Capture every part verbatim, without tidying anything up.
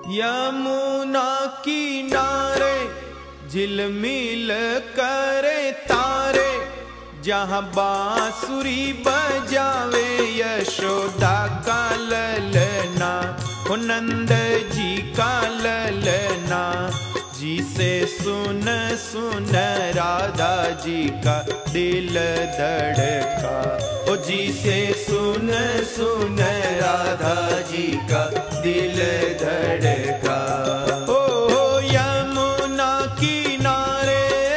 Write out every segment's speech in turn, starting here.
यमुना किनारे झिलमिल करे तारे, जहाँ बांसुरी बजावे यशोदा का ललना, ओ नंद जी का ललना। जिसे सुन सुन राधा जी का दिल धड़का, ओ जिसे सुन सुन राधा जी का दिल धड़का। ओ यमुना किनारे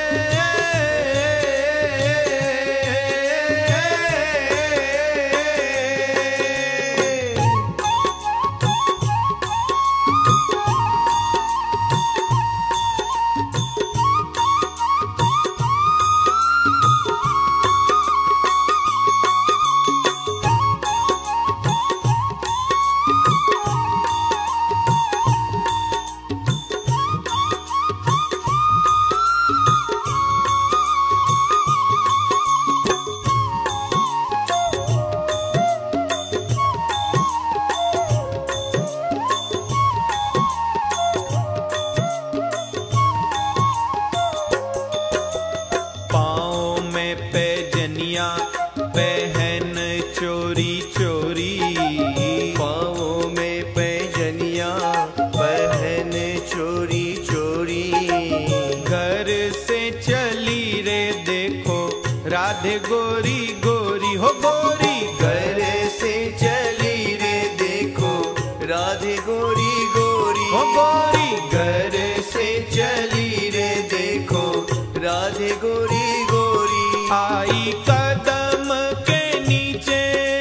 पहन चोरी चोरी, पाँवों में पैजनिया पहन चोरी चोरी। घर से चली रे देखो राधे गोरी गोरी, हो गोरी। घर से चली रे देखो राधे गोरी गोरी, हो गोरी। घर से चली रे देखो राधे गोरी गोरी। आई कदम के नीचे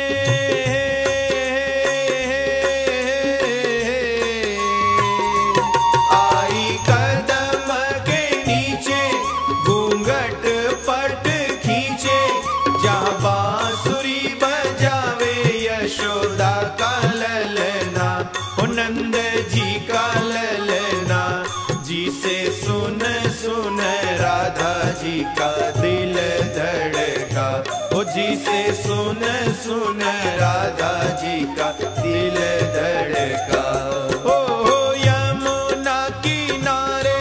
आई कदम के नीचे घूंघट पट खींचे, जहाँ बांसुरी बजावे यशोदा का ललना, ओ नंद जी का ललना। जिसे सुन सुन राधा जी का दिल धड़का, ओ जिसे सुन सुन राधा जी का दिल धड़का। ओ यमुना किनारे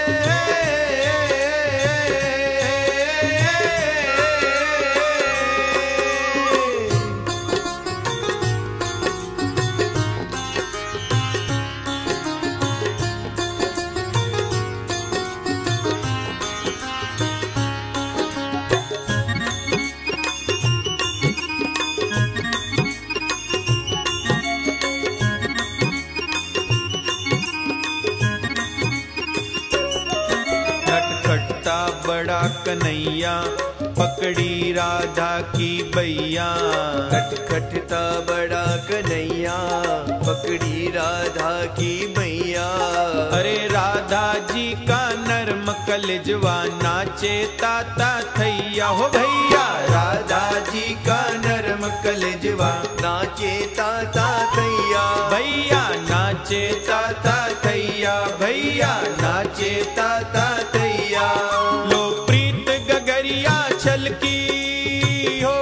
खटखटता बड़ा कन्हैया पकड़ी राधा की बैया। खटखटता बड़ा कन्हैया पकड़ी राधा की मैया। अरे राधा जी का नर्म कलेजवा नाचे ताता थैया, हो भैया। राधा जी का नरम कलेजवा नाचे ताता थैया, भैया नाचे ताता थैया, भैया नाचे ताता थैया। लो प्रीत गगरिया छलकी हो,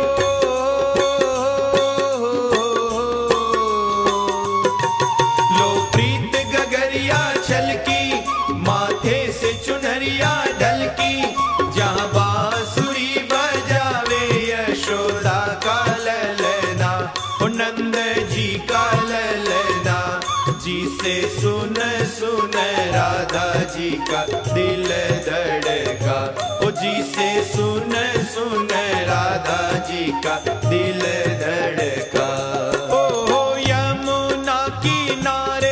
लो प्रीत गगरिया छलकी, माथे से चुनरिया ढलकी, जहाँ बांसुरी बजावे यशोदा का ललना, ओ नंद जी का ललना। जिसे सुन सुन राधा जी का दिल धड़का, ओ जिसे सुन सुन राधा जी का दिल धड़का। ओ यमुना किनारे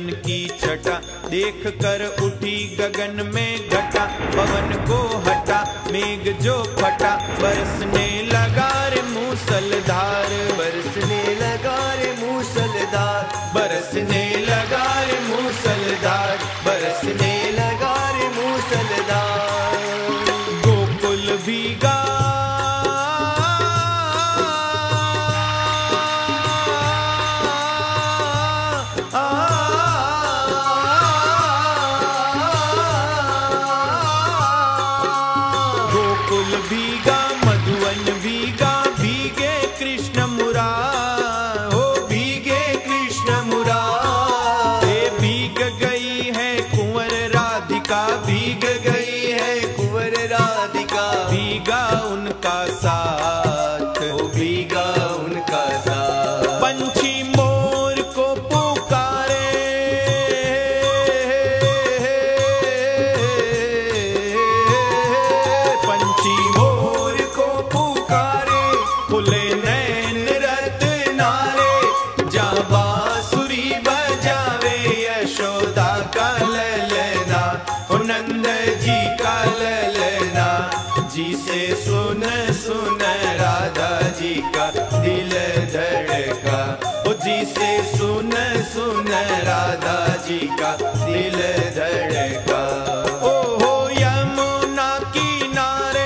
कृष्ण की छटा, देख कर उठी गगन में घटा, पवन को हटा मेघ जो फटा, बरसने लगा रे मूसलधार, बरसने लगा रे मूसलधार, बरसने लगा रे मूसलधार, बरसने लगा रे मूसलधार। गोकुल भीगा गोकुल भीगा मधुवन भीगा, भीगे कृष्ण मुरार, हो भीगे कृष्ण मुरार। ये भीग गई है कुंवर राधिका, भीग गई है कुंवर राधिका, भीगा उनका साथ, ओ भीगा उनका साथ। पंछी मोर को पुकारे, पंछी मोर को पुकारे, खुले नैन रत्नारे, जहाँ बांसुरी बजावे यशोदा का ललना, ओ नंद जी का ललना। जी से सुन सुन राधा जी का दिल धड़का, ओ जी से सुन सुन राधा जी का दिल धड़का। ओ हो यमुना किनारे,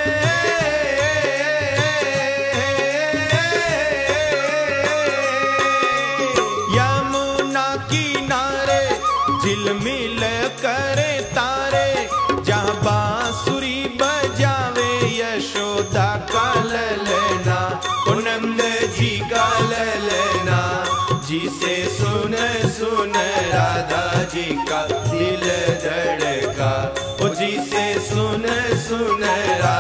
यमुना किनारे झिलमिल करे तारे, जहाँ बांसुरी बजावे यशोदा का ललना, ओ नंद जी का ललना। जी से सुन सुन राधा जी का दिल धड़का, ओ जी से सुन सुन राधा